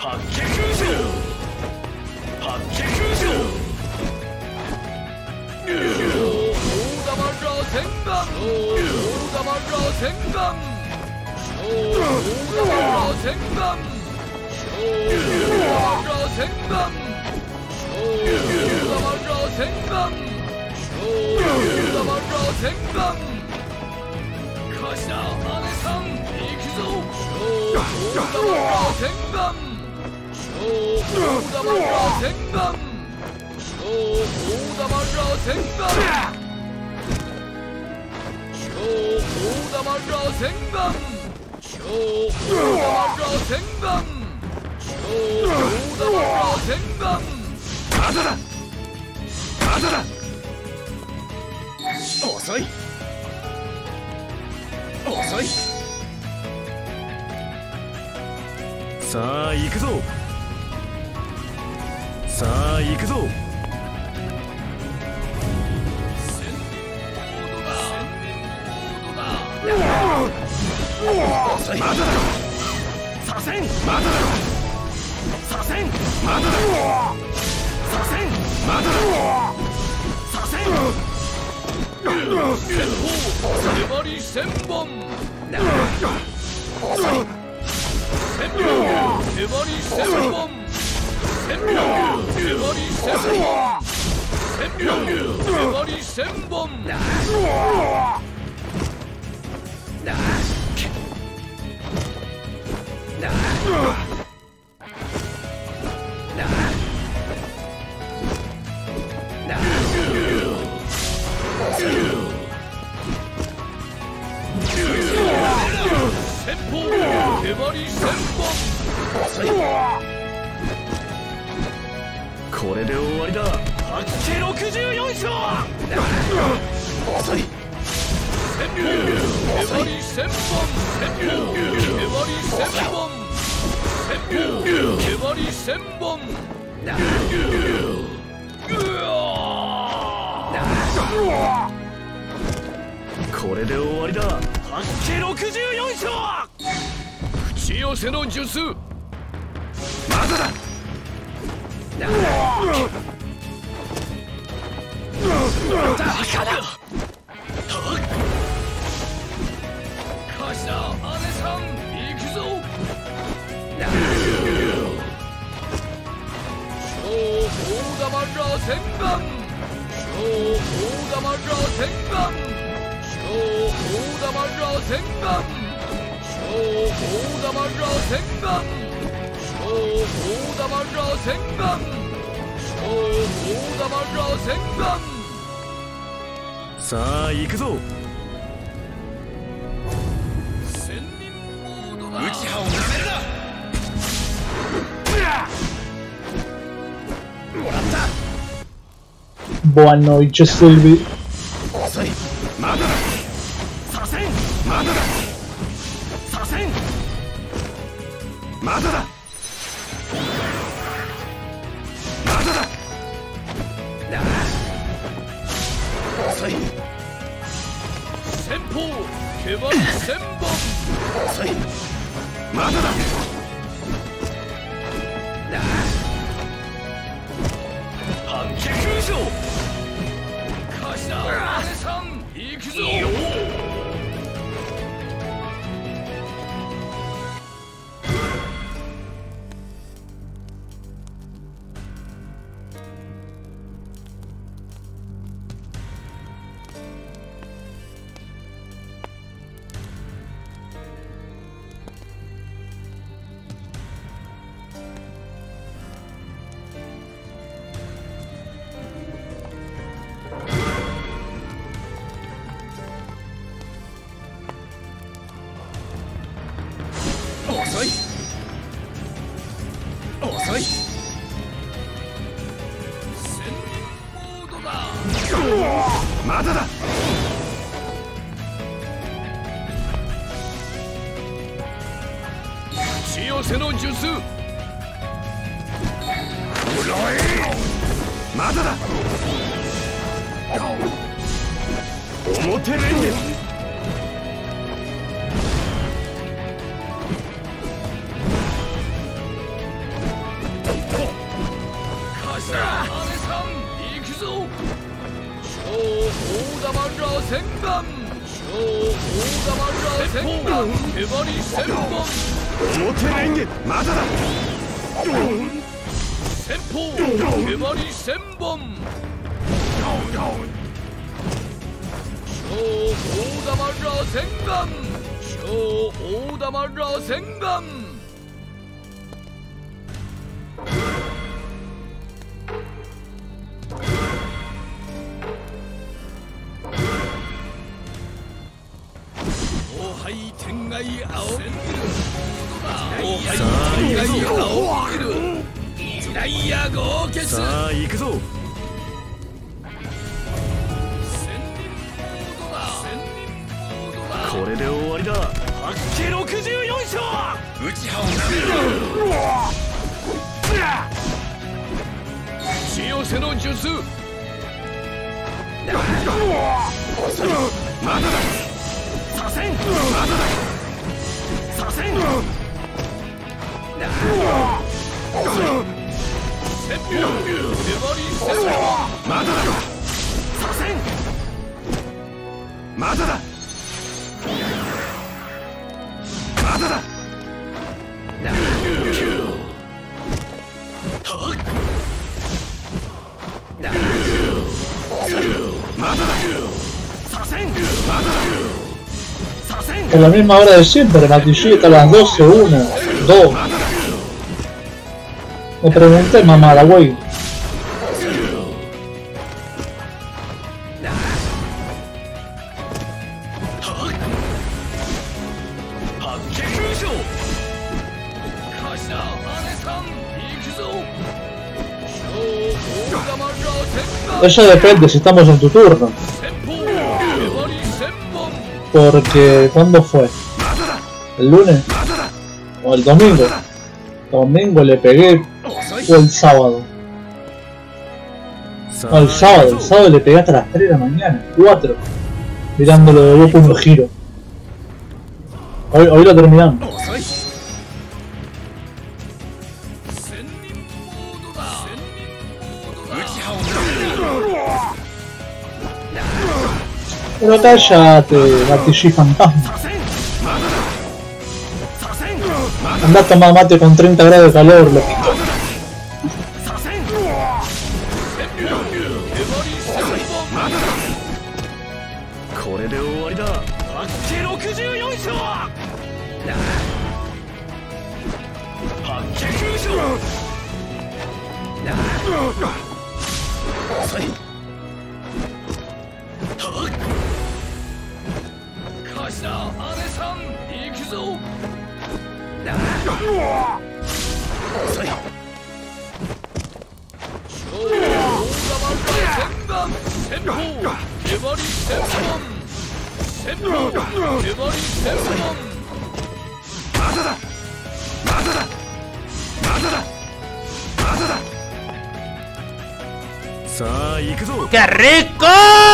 八景空城八景空城大玉ら戦艦大玉ら戦艦大玉ら戦艦大玉ら戦艦大玉ら戦艦大玉ら戦艦頭姉さん行くぞ大玉ら戦艦大玉ら戦艦大玉ら戦艦大玉ら戦艦大玉ら戦艦大玉ら戦艦まだだまだだ遅い遅いさあ行くぞさあ行くぞ遅いまだだ左遷まだだ左遷まだだ左遷まだだ左遷先方粘り1000本遅い千両粘り1000本千両粘り1000本千両粘り1000本先方粘り1000本遅いこれで終わりだ八景64勝遅い千両粘り1000本千両粘り1000本千両粘り1000本これで終わりだ八景64勝口寄せの術まだだバカだ頭姉さん行くぞ大玉ら戦艦大玉ら戦艦大玉ら戦艦大玉ら戦艦大玉ら戦艦大玉ら戦艦さあ行くぞ千人モードだ内葉をなめるなもらった Boa noite, Silvi. 遅いまだだ左遷まだだ左遷まだだまだだ遅い先方毛張り1000本遅いまだだ八景空城頭姉さん行くぞ遅い遅い千人モードだまだだ口寄せの術まだだ表レンゲ玉螺旋丸小大玉螺旋丸手張り千本表レンゲまだだ先方手張り千本小大玉螺旋丸小大玉螺旋丸天外青時代や豪傑さあ行くぞこれで終わりだ八景64勝内派を千代瀬の術まだだ左遷まだだ左遷まだだ左遷まだだまだだ Es la misma hora de siempre, Matichi está a las 12, 1, 2. Me pregunté, mamada, güey. Eso depende si estamos en tu turno. Porque, ¿cuándo fue? ¿El lunes? ¿O el domingo? Domingo le pegué. ¿O el sábado? No, el sábado le pegué hasta las 3 de la mañana, 4. Mirándolo de Goku en el giro. Hoy lo terminamos. Pero cállate, Matichi fantasma. Anda a tomar mate con 30 grados de calor, loquito. ¡Qué rico!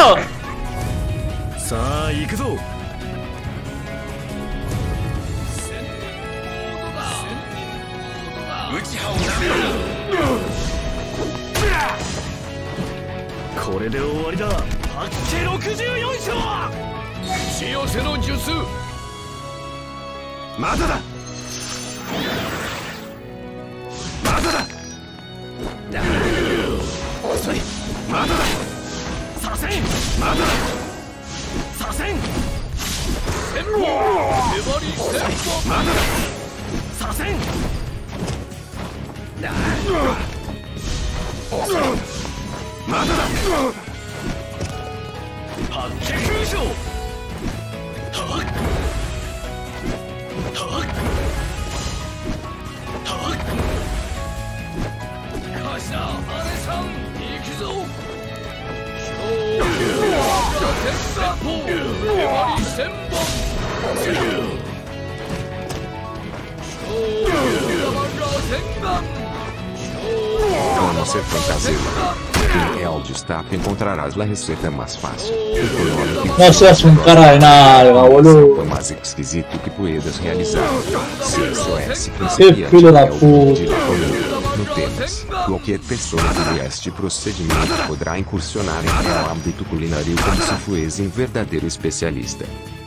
Ao ser fantasia, en el destape encontrarás la receta más fácil, econômica No seas un cara de nalga, boludo. mais esquisito que puedas realizar. Se isso é Qué filo da puta. no temas. Qualquer pessoa por este procedimento poderá incursionar em o âmbito culinário como se fosse um verdadeiro especialista.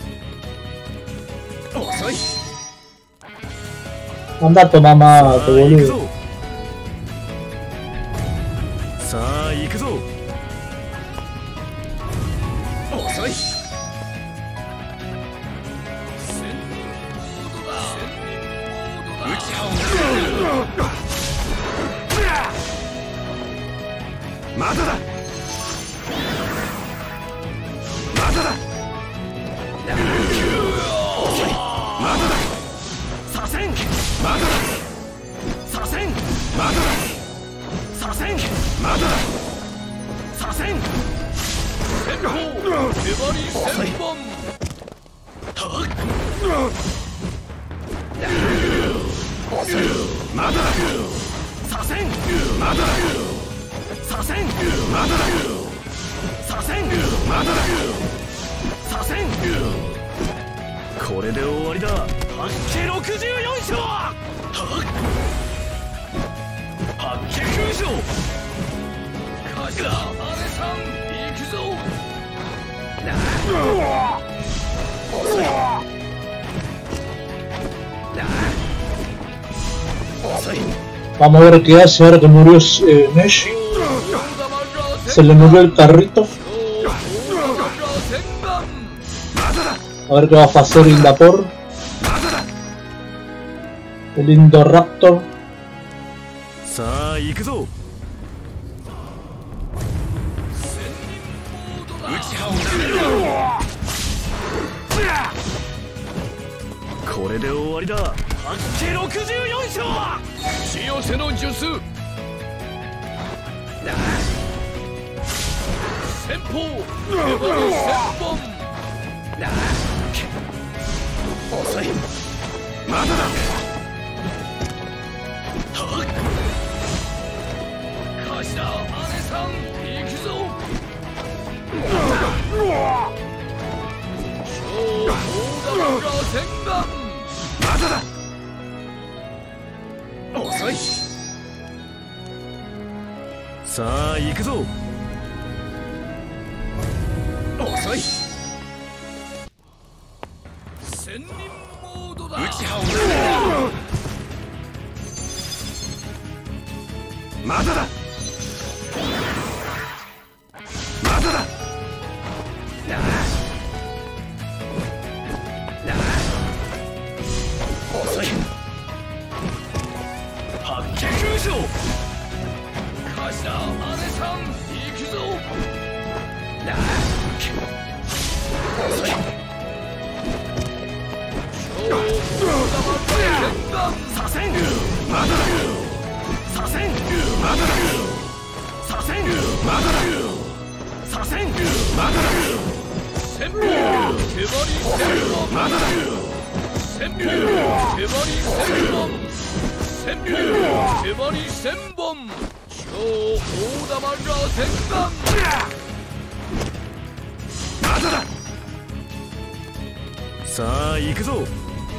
Andate mamá, te boludo. さあ行くぞ。 遅い。まだだ。まだだ。まだだ。左遷。まだだ。左遷。まだだ。左遷。まだだ。左遷。 先鋒粘り千本。 まだだ。左遷。まだだ。左遷。まだだ。左遷。まだだ。左遷。 これで終わりだ。八景64勝。八景9勝。 頭姉さん行くぞ。 遅い。遅い。 Vamos a ver qué hace ahora que murió Mesh. Se le murió el carrito. A ver qué va a hacer Indapor. El Indoraptor. さあ行くぞ。これで終わりだ。八景64勝。 血寄せの術。先鋒粘り千本。 遅い。まだだ。 頭姉さん行くぞ。超大玉螺旋丸。 まだだ。遅い。 さあ行くぞ。 遅い。 千人モードだ。 まだだ。まだだ。遅い。 八景9勝。 頭姉さん行くぞ。 遅い。 超大玉螺旋丸。 左遷。まだだ。左遷。まだだ。左遷。まだだ。左遷。まだだ。 先鋒手張り千本。 まだだ。 先鋒手張り千本。先鋒手張り千本。超大玉螺旋丸。 まだだ。 さあ行くぞ。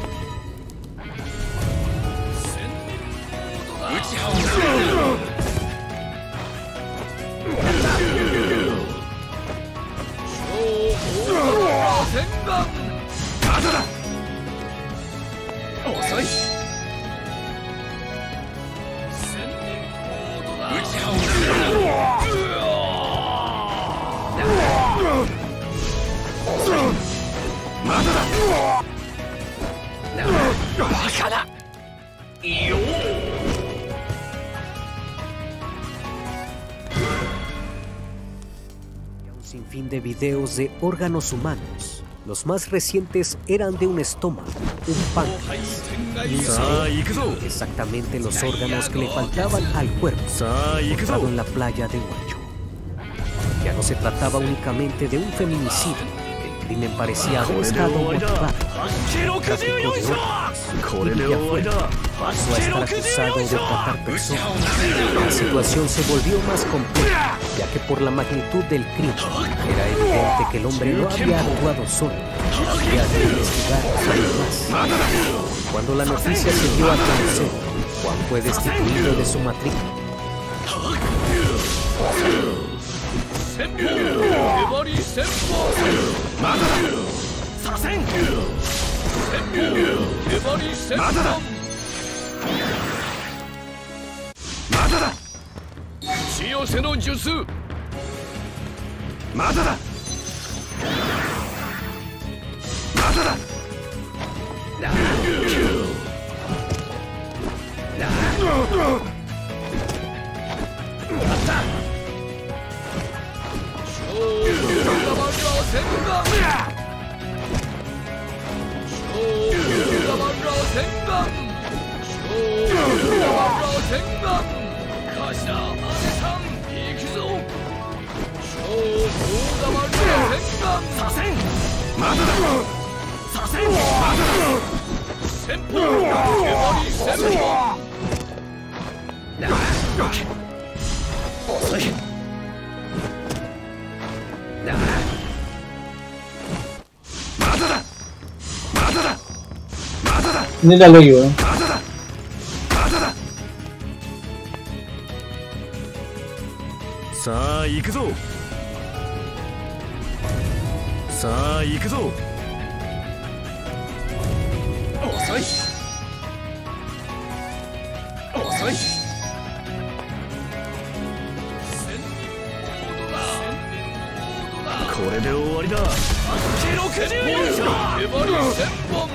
まだだ。遅い。まだだ。バカだ。よ Un sinfín de videos de órganos humanos. Los más recientes eran de un estómago, un páncreas. さあ行くぞ。 Exactamente los órganos que le faltaban al cuerpo, さあ行くぞ。 encontrado en la playa de Huacho. Ya no se trataba únicamente de un feminicidio. El crimen parecía haber estado motivado. 八景64勝。これで Ya 終わ fue. りだ。 Pasó a estar acusado de tratar personas. La situación se volvió más compleja, ya que por la magnitud del crimen era evidente que el hombre no había actuado solo. Había que investigar algo más. Cuando la noticia se dio a conocer, Juan fue destituido de su matrícula. 旋風粘り旋風まだだ左遷旋風粘り旋まだだ風まだだ打ち寄せの術まだだまだだ Míralo ahí, weón. さあ行くぞさあ行くぞ遅い遅いこれで終わりだ64章粘り旋風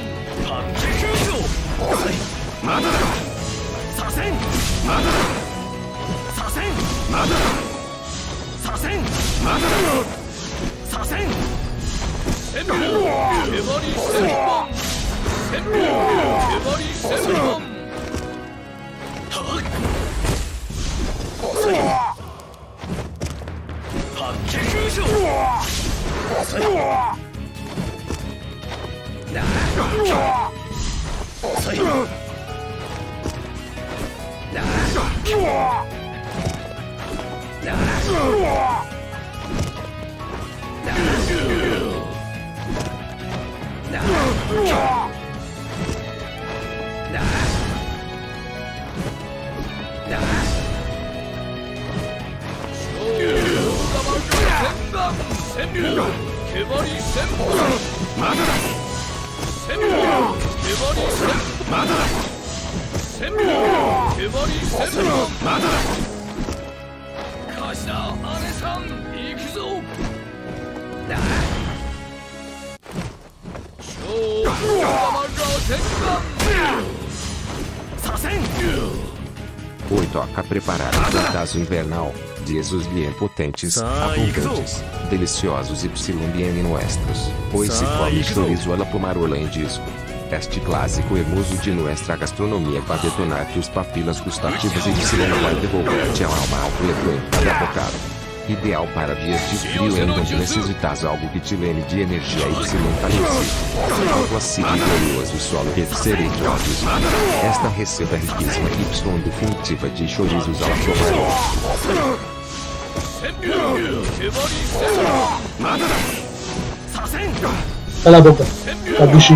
まだだ左遷まだだ左遷まだだ左遷まだだ左遷旋風粘り旋風旋風粘り旋風遅い 89章遅い遅い Oi, toca preparar o fantasma invernal. Jesus bien potentes, abundantes, deliciosos y bien nuestros. Hoy se come chorizo a la pomarola en disco. Este clásico hermoso de nuestra gastronomía va a detonar tus papilas gustativas y va a devolver-te a alma ao pleto em cada bocado. Ideal para dias de frio em onde necessitas algo que te leme de energia y talento. Algo assim de glorioso solo receberei de olhos. Esta receita riquíssima y definitiva de chorizos a la pomarola. A la boca. Kabushi.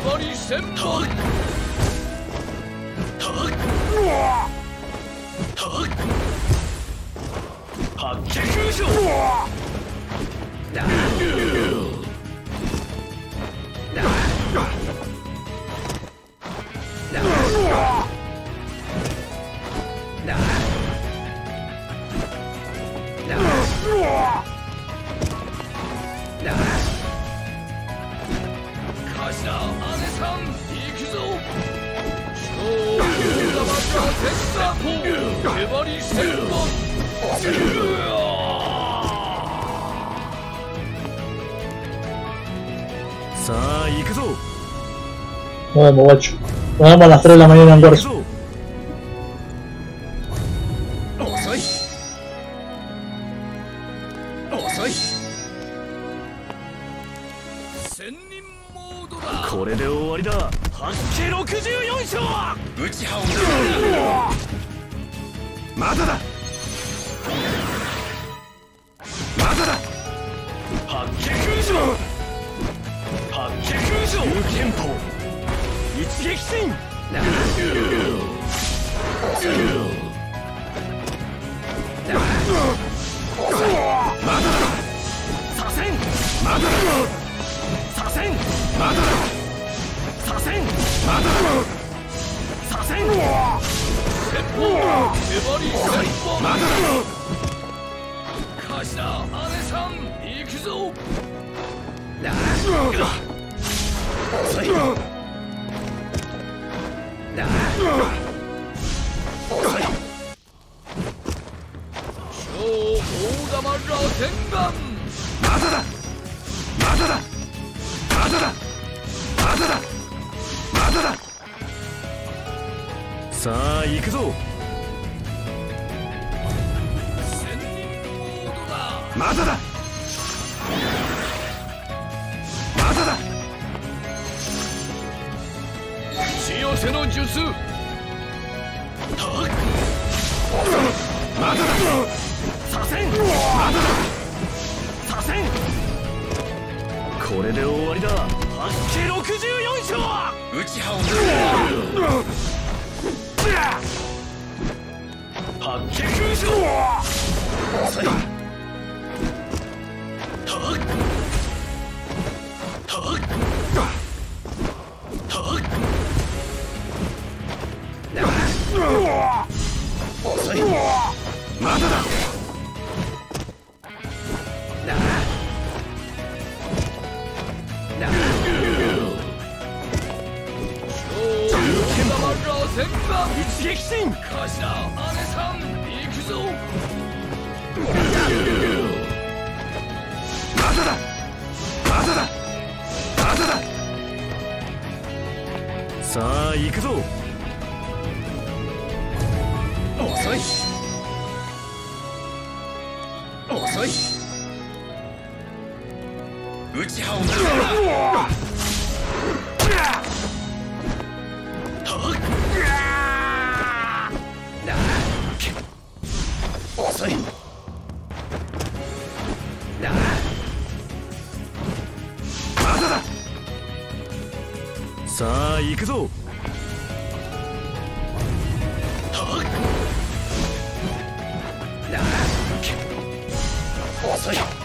Nos vemos, guacho. Nos vemos a las 3 de la mañana en Warzone. これで終わりだ。八景64章。 打ち羽織るまだだまだだ八景章八景章剣法一撃進まだだ。左遷。まだだ。左遷。まだだ。左遷。まだだ。左遷。 先方粘り先方まだだ。 頭姉さん行くぞ。 遅い。遅い。 超大玉螺旋丸。 まだだ。まだだ。まだだ。まだだ。まだだ。 さあ行くぞ。 千人モードだ。 まだだ。まだだ。 打ち寄せの術。 まだだ。左遷。まだだ。左遷。 これで終わりだ。八景64勝。 内派を抜く。 八景空勝。 遅い。遅い。まだだ。 超大玉螺旋丸。 一撃進。 頭姉さん行くぞ。 まだだ。まだだ。まだだ。 さあ行くぞ。 遅い。遅い。内派を抜く。遅い。まだだ。 さあ行くぞ。 遅い。